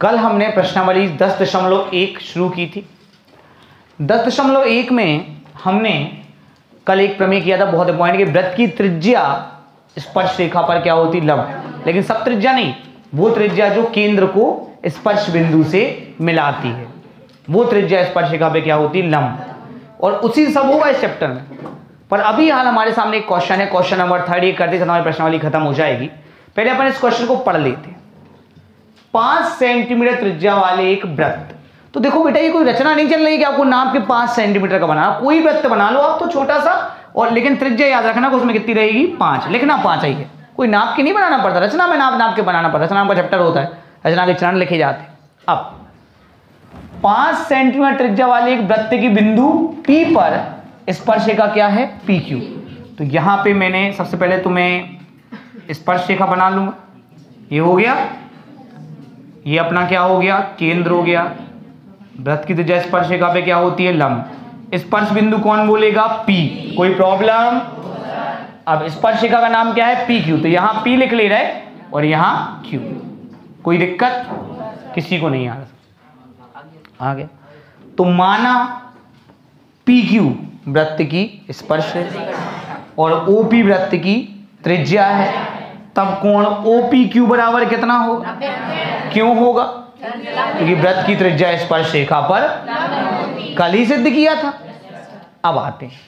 कल हमने प्रश्नावली 10.1 शुरू की थी। 10.1 में हमने कल एक प्रमेय किया था बहुत इंपॉर्टेंट कि वृत्त की त्रिज्या स्पर्श रेखा पर क्या होती, लंब। लेकिन सब त्रिज्या नहीं, वो त्रिज्या जो केंद्र को स्पर्श बिंदु से मिलाती है, वो त्रिज्या स्पर्श रेखा पे क्या होती, लंब। और उसी सब होगा इस चैप्टर में। पर अभी हाल हमारे सामने एक क्वेश्चन है, क्वेश्चन नंबर 3। ये करते हमारी प्रश्नावली खत्म हो जाएगी। पहले अपन इस क्वेश्चन को पढ़ लेते हैं। 5 सेंटीमीटर त्रिज्या वाले एक वृत्त। तो देखो बेटा, ये कोई रचना नहीं चल रही कि आपको नाप के 5 सेंटीमीटर का बनाना। कोई वृत्त बना लो आप तो छोटा सा, और लेकिन त्रिज्या याद रखना कि उसमें कितनी रहेगी, 5। लिखना 5 ही है, कोई नाप के नहीं बनाना पड़ता। रचना में नाप के बनाना पड़ता है। रचना का चैप्टर होता है, रचना के चरण लिखे जाते हैं। अब 5 सेंटीमीटर त्रिज्या वाले एक वृत्त की बिंदु P पर स्पर्श रेखा क्या है, PQ। तो यहां पे मैंने सबसे पहले तो मैं स्पर्श रेखा बना लूंगा। ये हो गया, ये अपना क्या हो गया, केंद्र हो गया। वृत्त की त्रिज्या स्पर्श रेखा पे क्या होती है, लंब। स्पर्श बिंदु कौन बोलेगा, P। कोई प्रॉब्लम? अब स्पर्श रेखा का नाम क्या है, PQ। तो यहां P लिख ले रहे और यहां Q। कोई दिक्कत किसी को नहीं आ रहा? आ गया। तो माना PQ वृत्त की स्पर्श और OP वृत्त की त्रिज्या है, तब कोण OPQ बराबर कितना होगा? क्यों होगा? क्योंकि वृत्त की त्रिज्या स्पर्श रेखा पर कल ही सिद्ध किया था। अब आते हैं,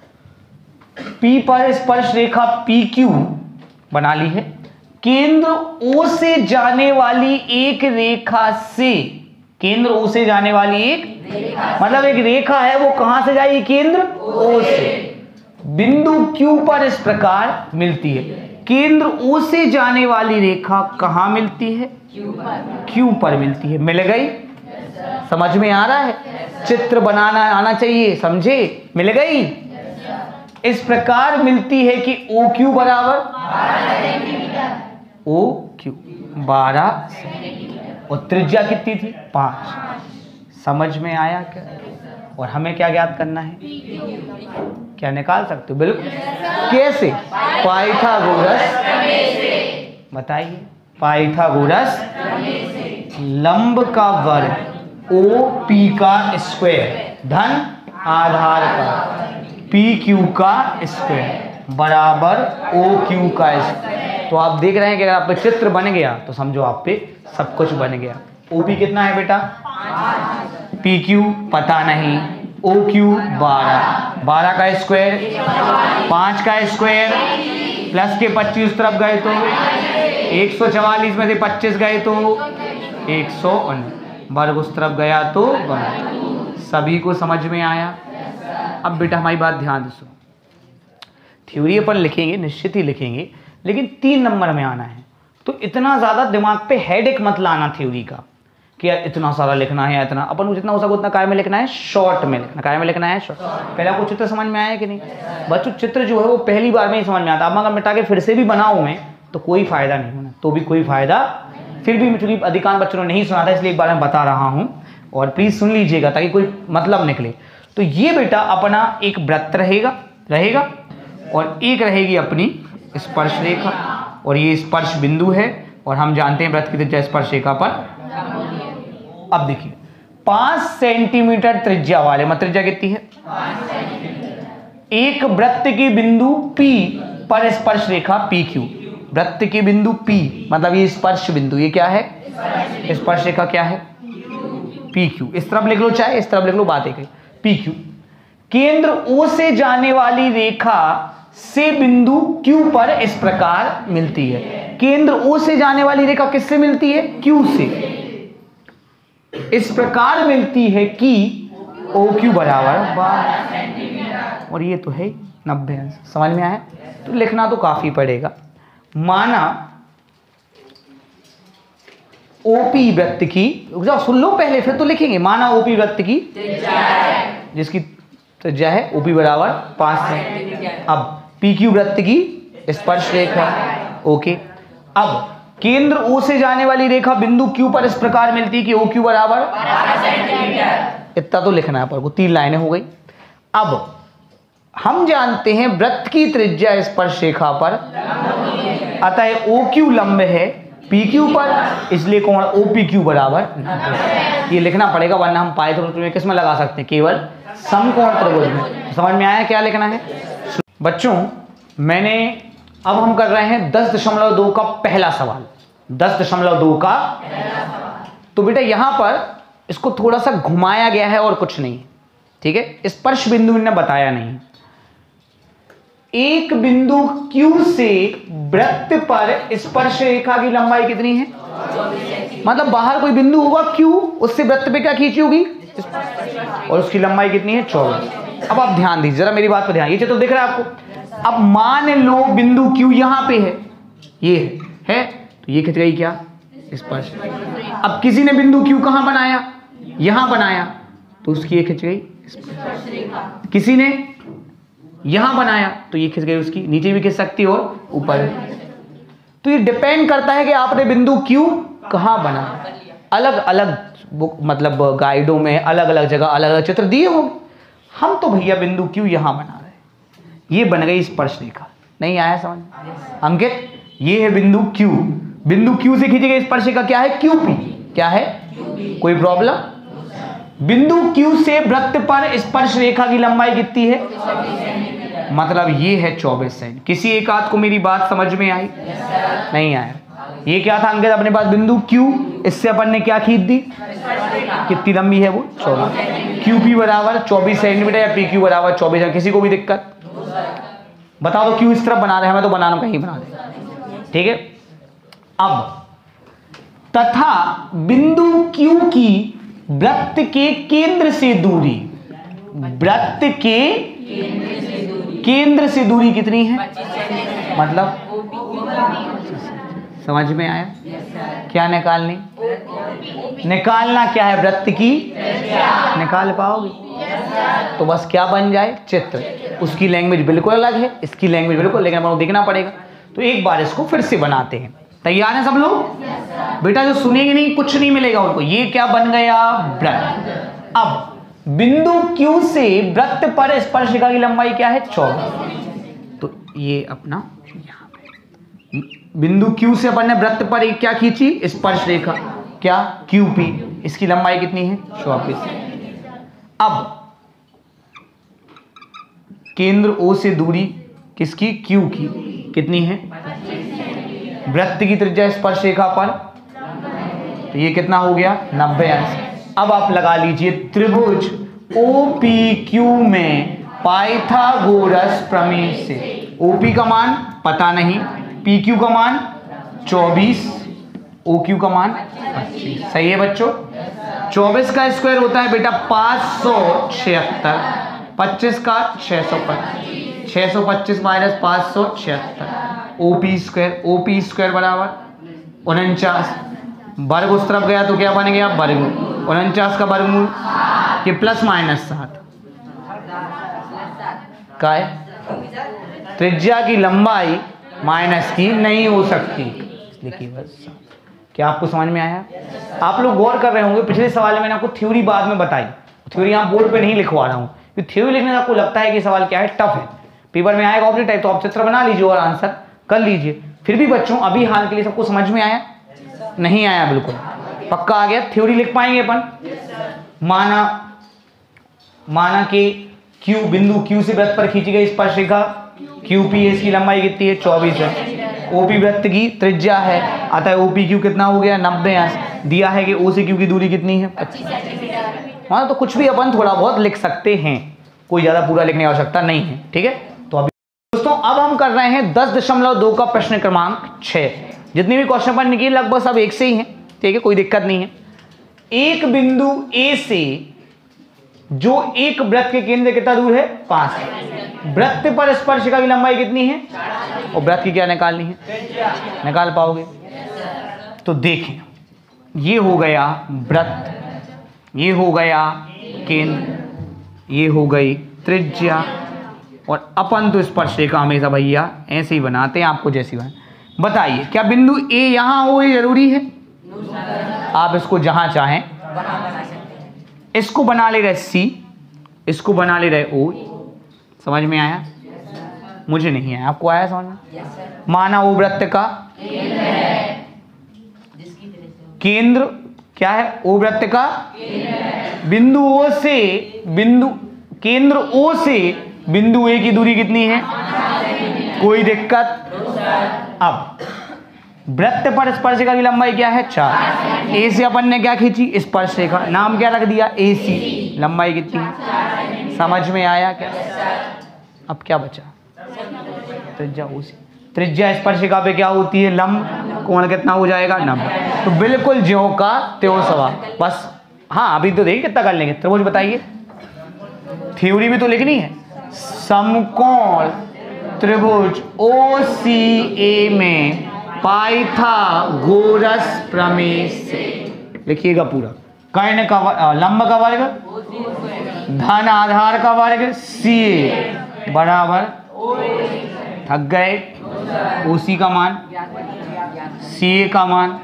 P पर स्पर्श रेखा PQ बना ली है। केंद्र O से जाने वाली एक रेखा से, केंद्र O से जाने वाली एक मतलब एक रेखा है, वो कहां से जाएगी, केंद्र O से बिंदु Q पर इस प्रकार मिलती है। केंद्र O से जाने वाली रेखा कहां मिलती है, Q पर मिलती है। मिल गई? समझ में आ रहा है? चित्र बनाना आना चाहिए, समझे? मिल गई? इस प्रकार मिलती है कि OQ बराबर 12 और त्रिज्या कितनी थी, 5। समझ में आया क्या? और हमें क्या ज्ञात करना है, क्या निकाल सकते हो? बिल्कुल। कैसे? पाइथागोरस। बताइए, पाइथागोरस लंब का वर्ग OP का स्क्वायर धन आधार का PQ का स्क्वायर बराबर OQ का स्क्वायर। तो आप देख रहे हैं कि अगर आप पे चित्र बन गया तो समझो आप पे सब कुछ बन गया। OP कितना है बेटा, PQ पता नहीं, OQ 12 का स्क्वायर, 5 का स्क्वायर प्लस के 25 उस तरफ गए तो 144 में से 25 गए तो 119, वर्ग उस तरफ गया तो 1। सभी को समझ में आया? अब बेटा हमारी बात ध्यान से सुनो। थ्योरी अपन लिखेंगे, निश्चित ही लिखेंगे, लेकिन 3 नंबर में आना है। तो इतना ज़्यादा दिमाग पे हेडेक मत लाना थ्योरी का कि यार इतना सारा लिखना है, इतना। अपन को जितना हो सके उतना काय में लिखना है, शॉर्ट में लिखना। काय में लिखना है, शॉर्ट। पहले आपको चित्र समझ में आया कि नहीं? बच्चों चित्र जो है वो पहली बार में ही समझ में आता। अब अगर मिटा के फिर से भी बनाऊँ मैं तो कोई फायदा नहीं होना, तो भी कोई फायदा। फिर भी चूंकि अधिकांश बच्चों ने नहीं सुना था इसलिए एक बार मैं बता रहा हूँ, और प्लीज सुन लीजिएगा ताकि कोई मतलब निकले। तो ये बेटा अपना एक वृत्त रहेगा और एक रहेगी अपनी स्पर्श रेखा, और ये स्पर्श बिंदु है, और हम जानते हैं वृत्त की त्रिज्या स्पर्श रेखा पर। अब देखिए 5 सेंटीमीटर त्रिज्या वाले, मतलब त्रिज्या कितनी है, 5 एक वृत्त की बिंदु P पर स्पर्श रेखा PQ। वृत्त की बिंदु P मतलब ये स्पर्श बिंदु, ये क्या है, स्पर्श रेखा क्या है, PQ। इस तरफ लिख लो, चाहे इस तरफ लिख लो, बात एक है, PQ। केंद्र O से जाने वाली रेखा से बिंदु Q पर इस प्रकार मिलती है। केंद्र O से जाने वाली रेखा किससे मिलती है, Q से। इस प्रकार मिलती है कि OQ बराबर 12 सेंटीमीटर, और ये तो है 90 अंश। समझ में आया? तो लिखना तो काफी पड़ेगा। माना OP वृत्त की, जाओ सुन लो पहले फिर तो लिखेंगे। माना OP वृत्त की जिसकी त्रिज्या है OP बराबर 5 सेंटीमीटर। अब PQ वृत्त की स्पर्श रेखा, ओके। अब केंद्र O से जाने वाली रेखा बिंदु Q पर इस प्रकार मिलती है कि OQ बराबर 12 सेंटीमीटर। इतना तो लिखना है, पर को 3 लाइनें हो गई। अब हम जानते हैं वृत्त की त्रिज्या स्पर्श रेखा पर, अतः OQ लंब है, पी क्यू पर, इसलिए कोण ओ पी क्यू बराबर 90। ये लिखना पड़ेगा वरना हम पाइथागोरस में किस में लगा सकते हैं, केवल समकोण त्रिभुज में। समझ में आया क्या लिखना है बच्चों? अब हम कर रहे हैं 10.2 का पहला सवाल। 10.2 का, तो बेटा यहां पर इसको थोड़ा सा घुमाया गया है और कुछ नहीं, ठीक है। स्पर्श बिंदु इन्होंने बताया नहीं। एक बिंदु Q से वृत्त पर स्पर्श रेखा की लंबाई कितनी है? मतलब बाहर कोई बिंदु होगा Q, उससे वृत्त पे क्या खींची होगी और उसकी लंबाई कितनी है? 24। अब आप ध्यान दीजिए जरा मेरी बात पर ध्यान, ये चित्र दिख रहा है आपको? अब मान लो बिंदु Q यहां पे है, ये है तो ये खिंच गई क्या? स्पर्श। अब किसी ने बिंदु Q कहां बनाया? यहां बनाया, तो उसकी ये खिंच गई स्पर्श रेखा। किसी ने यहां बनाया तो ये खिंच गई उसकी, नीचे भी खिंच सकती है और ऊपर। तो ये डिपेंड करता है कि आपने बिंदु Q कहां बनाया। अलग अलग बुक मतलब गाइडों में अलग अलग जगह अलग अलग चित्र दिए होंगे। हम तो भैया बिंदु Q यहां बना रहे, ये बन गई स्पर्श रेखा। नहीं आया समझ अंकित? ये है बिंदु Q, बिंदु Q से खींची गई स्पर्श रेखा क्या है? QP। क्या है? कोई प्रॉब्लम? बिंदु Q से वृत्त पर स्पर्श रेखा की लंबाई कितनी है? मतलब ये है 24 सेंट। किसी एक आध को मेरी बात समझ में आई? नहीं आया। ये क्या था अंकित अपने पास? बिंदु Q, इससे अपन ने क्या खींच दी? कितनी लंबी है वो? 24। QP बराबर 24 सेंटीमीटर या PQ बराबर 24। किसी को भी दिक्कत? बताओ तो Q इस तरफ बना रहे हैं, हमें तो बनाना कहीं बना दे, ठीक है। अब तथा बिंदु Q की वृत्त के केंद्र से दूरी, वृत्त के केंद्र से दूरी कितनी है? मतलब समझ में आया? क्या निकालनी? निकालना क्या है? वृत्त की। निकाल पाओगे? तो बस क्या बन जाए? चित्र। उसकी लैंग्वेज बिल्कुल अलग है, इसकी लैंग्वेज बिल्कुल, लेकिन आपको देखना पड़ेगा। तो एक बार इसको फिर से बनाते हैं। तैयार हैं सब लोग? बेटा जो सुनेंगे नहीं कुछ नहीं मिलेगा उनको। ये क्या बन गया? वृत्त। अब बिंदु Q से वृत्त पर स्पर्श रेखा की लंबाई क्या है? 24। तो ये अपना यहाँ पे बिंदु Q से अपन ने वृत्त पर एक क्या खींची? स्पर्श रेखा। क्या? QP। इसकी लंबाई कितनी है? 24। अब केंद्र O से दूरी किसकी? Q की कितनी है? वृत्त की त्रिज्या स्पर्श रेखा पर, तो ये कितना हो गया? 90 अंश। अब आप लगा लीजिए त्रिभुज OPQ में पाइथागोरस प्रमेय से। OP का मान पता नहीं, PQ का मान 24, OQ का मान 25। सही है बच्चों? 24 का स्क्वायर होता है बेटा 576, 25 का 625, 625 माइनस 576, OP स्क्वायर बराबर 49। वर्ग उस तरफ गया तो क्या बन गया? वर्गमूल। 49 का वर्गमूल कि प्लस माइनस 7 का है। त्रिज्या की लंबाई माइनस की नहीं हो सकती, इसलिए केवल 7। क्या आपको समझ में आया? आप लोग गौर कर रहे होंगे, पिछले सवाल में मैंने आपको थ्योरी बाद में बताई। थ्योरी यहाँ बोर्ड पे नहीं लिखवा रहा हूँ, क्योंकि थ्योरी लिखने से आपको लगता है कि सवाल क्या है? टफ है। पेपर में आएगा ऑब्जेक्ट टाइप, तो आप चित्र बना लीजिए और आंसर कर लीजिए। फिर भी बच्चों अभी हाल के लिए सबको समझ में आया? नहीं आया? बिल्कुल पक्का आ गया? थ्योरी लिख पाएंगे अपन? माना कि Q, बिंदु Q से वृत्त पर खींची गई स्पर्श रेखा QP, इसकी लंबाई कितनी है? 24 है। OP वृत्त की त्रिज्या है, अतः OPQ कितना हो गया? 90 अंश। दिया है कि O से Q की दूरी कितनी है? 25। हाँ तो कुछ भी अपन थोड़ा बहुत लिख सकते हैं, कोई ज्यादा पूरा लिखने की आवश्यकता नहीं है, ठीक है। तो अभी दोस्तों अब हम कर रहे हैं 10.2 का प्रश्न क्रमांक 6। जितने भी क्वेश्चन अपन निकले लगभग सब एक से ही हैं, ठीक है, कोई दिक्कत नहीं है। एक बिंदु A से जो एक वृत्त के केंद्र कितना दूर है? 5। वृत्त पर स्पर्श रेखा की लंबाई कितनी है? और वृत्त की क्या निकालनी है? निकाल पाओगे? तो देखें, ये हो गया वृत्त, ये हो गया केंद्र, ये हो गई त्रिज्या, और अपन तो स्पर्श रेखा हमेशा भैया ऐसे ही बनाते हैं, आपको जैसी बना। बताइए क्या बिंदु A यहां हो ये जरूरी है? आप इसको जहां चाहें, इसको बना ले रहे C, इसको बना ले रहे O। समझ में आया? मुझे नहीं आया, आपको आया समझ में? माना वो वृत्त का केंद्र क्या है? ओ वृत्त का बिंदु ओ से केंद्र ओ से बिंदु ए की दूरी कितनी है? कोई दिक्कत? अब वृत्त पर स्पर्शिका की लंबाई क्या है? 4। ए से अपन ने क्या खींची? स्पर्शिका, नाम क्या रख दिया? AC। लंबाई कितनी है? समझ में आया क्या? अब क्या बचा? त्रिज्या OC। त्रिज्या स्पर्शिका पे क्या होती है? लंब। कोण कितना हो जाएगा? 90। तो बिल्कुल ज्यों का त्यों सवा। बस हाँ, अभी तो देखिए कितना कर लेंगे। त्रिभुज बताइए, थ्योरी भी तो लिखनी है। समकोण त्रिभुज OCA में पाइथागोरस प्रमेय से लिखिएगा पूरा। कर्ण का लंब का वर्ग धन आधार का वर्ग CA बराबर, थक गए, OC का मान, CA का मान,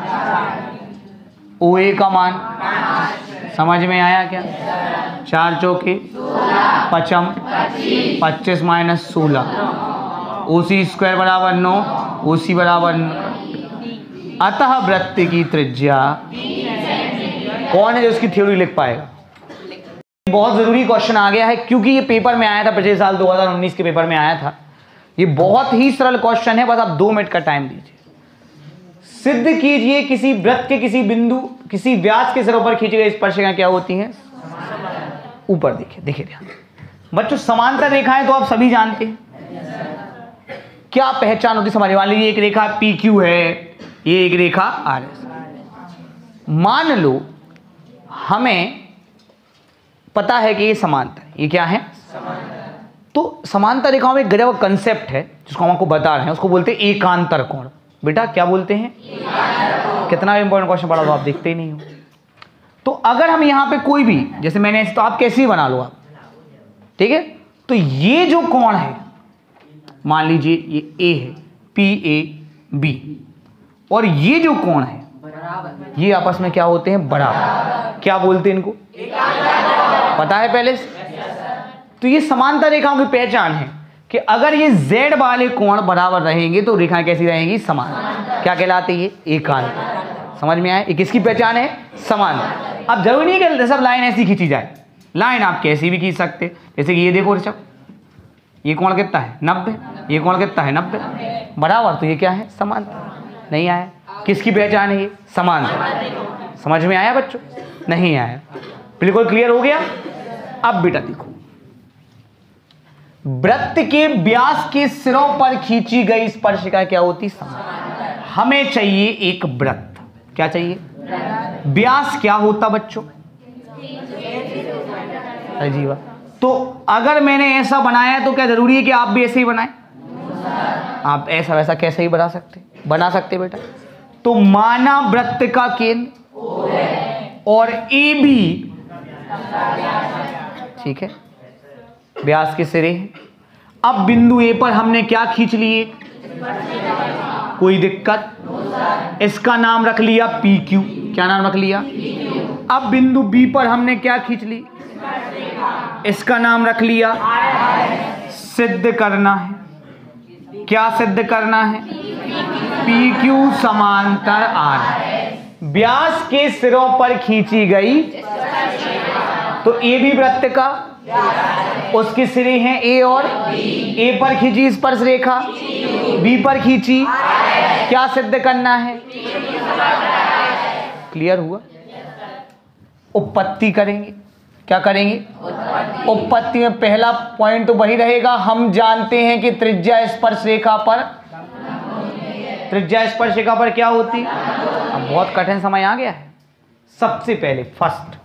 OA का मान। समझ में आया क्या? 4 चौके 55, 25 माइनस 16, OC स्क्वायर बराबर 9, OC बराबर 9। अतः वृत्त की त्रिज्या कौन है जो उसकी थ्योरी लिख पाएगा? बहुत जरूरी क्वेश्चन आ गया है, क्योंकि ये पेपर में आया था पिछले साल 2019 के पेपर में आया था। ये बहुत ही सरल क्वेश्चन है, बस आप 2 मिनट का टाइम दीजिए। सिद्ध कीजिए किसी वृत्त के किसी बिंदु किसी व्यास के सिरों पर खींची गई स्पर्शिकाएं क्या होती हैं? ऊपर देखिए ध्यान बच्चों, समांतर रेखाएं तो आप सभी जानते हैं। क्या पहचान होती समझ? मान लीजिए एक रेखा PQ है, ये एक रेखा RS। मान लो हमें पता है कि ये समांतर, ये क्या है? तो समांतर रेखाओं में एक गजब कंसेप्ट है जिसको हम आपको बता रहे हैं, उसको बोलते हैं एकांतर कोण। बेटा क्या बोलते हैं? कितना इंपॉर्टेंट क्वेश्चन पढ़ा, तो आप देखते ही नहीं हो। तो अगर हम यहाँ पे कोई भी, जैसे मैंने, तो आप कैसे ही बना लो आप, ठीक है? तो ये जो कोण है, मान लीजिए ये A है, PAB, और ये जो कोण है ये आपस में क्या होते हैं? बराबर। क्या बोलते हैं इनको? पता है पहले से? तो ये समांतर रेखाओं की पहचान है कि अगर ये Z वाले कोण बराबर रहेंगे तो रेखाएं कैसी रहेंगी? समान। क्या कहलाते हैं ये? एकांतर। समझ में आया? ये किसकी पहचान है? समान। अब जरूरी नहीं है कि सब लाइन ऐसी खींची जाए, लाइन आप कैसी भी खींच सकते। जैसे कि ये देखो ऋषभ, ये कोण कितना है? 90। ये कोण कितना है? 90 बराबर। तो ये क्या है? समांतर। नहीं आया? किसकी पहचान है ये? समांतर। समझ में आया बच्चों? नहीं आया? बिल्कुल क्लियर हो गया? अब बेटा देखो, वृत्त के व्यास के सिरों पर खींची गई स्पर्शिका क्या होती? समांतर। हमें चाहिए एक वृत्त। क्या चाहिए? व्यास क्या होता बच्चों? अजीब। तो अगर मैंने ऐसा बनाया तो क्या जरूरी है कि आप भी ऐसे ही बनाएं? आप ऐसा वैसा कैसे ही बना सकते बेटा। तो माना वृत्त का केंद्र और AB, ठीक है, व्यास के सिरे हैं। अब बिंदु A पर हमने क्या खींच लिए? कोई दिक्कत? इसका नाम रख लिया PQ। क्या नाम रख लिया? अब बिंदु B पर हमने क्या खींच ली? इसका नाम रख लिया। सिद्ध करना है। क्या सिद्ध करना है? PQ समांतर R। व्यास के सिरों पर खींची गई, तो A भी वृत्त का, उसके सिरे हैं A और A पर खींची स्पर्श रेखा, B पर खींची। क्या सिद्ध करना है? क्लियर हुआ? उत्पत्ति करेंगे। क्या करेंगे? उत्पत्ति में पहला पॉइंट तो वही रहेगा, हम जानते हैं कि त्रिज्या स्पर्श रेखा पर क्या होती? अब बहुत कठिन समय आ गया है। सबसे पहले फर्स्ट,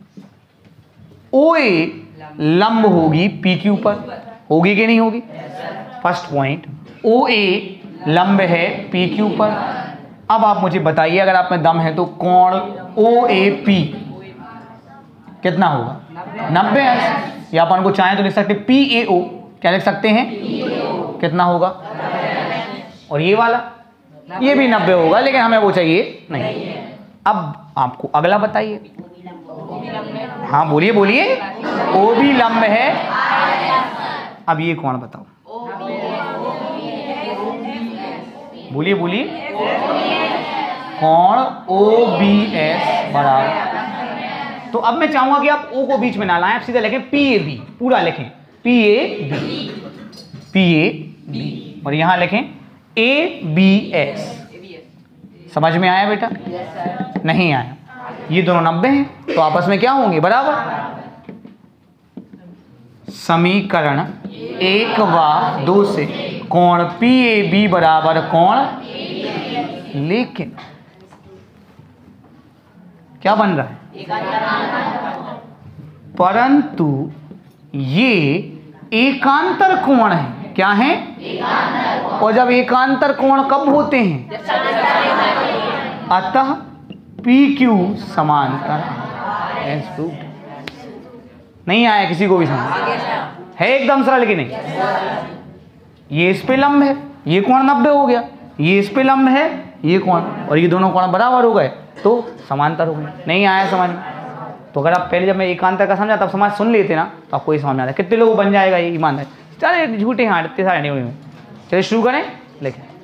OA लंब होगी PQ पर, होगी कि नहीं होगी? फर्स्ट पॉइंट, OA लंब है PQ पर। अब आप मुझे बताइए, अगर आप में दम है तो कोण OAP कितना होगा? 90 है। या अपन को चाहें तो लिख सकते PAO। क्या लिख सकते हैं? कितना होगा? और ये वाला, ये भी 90 होगा, लेकिन हमें वो चाहिए नहीं। अब आपको अगला बताइए। हाँ बोलिए बोलिए। OB लंब है। अब ये कौन बताओ? बोलिए बोलिए। कोण OBS बराबर। तो अब मैं चाहूंगा कि आप O को बीच में ना लाएं, आप सीधा लिखें PAB, पूरा लिखें PAB, और यहां लिखें ABS। समझ में आया बेटा? नहीं आया? ये दोनों 90 हैं तो आपस में क्या होंगे? बराबर। समीकरण 1 व 2 से कोण PAB बराबर कोण, लेकिन क्या बन रहा है? परंतु ये एकांतर कोण है। क्या है? और जब एकांतर कोण कब होते हैं? अतः PQ समांतर। नहीं आया किसी को भी समझ? है एकदम सरल कि नहीं? ये इस पे लंब है, ये कोण 90 हो गया, ये इस पे लंब है, ये कोण, और ये दोनों कोण बराबर हो गए तो समांतर हो गए। नहीं आया समझ में? तो अगर आप पहले जब मैं एकांतर का समझा तब समझ सुन लेते ना तो आपको ये समझ में आता। कितने लोगों बन जाएगा ये ईमानदार? चले झूठे हाँ इतने सारे नहीं हुए। चलिए शुरू करें, लेकिन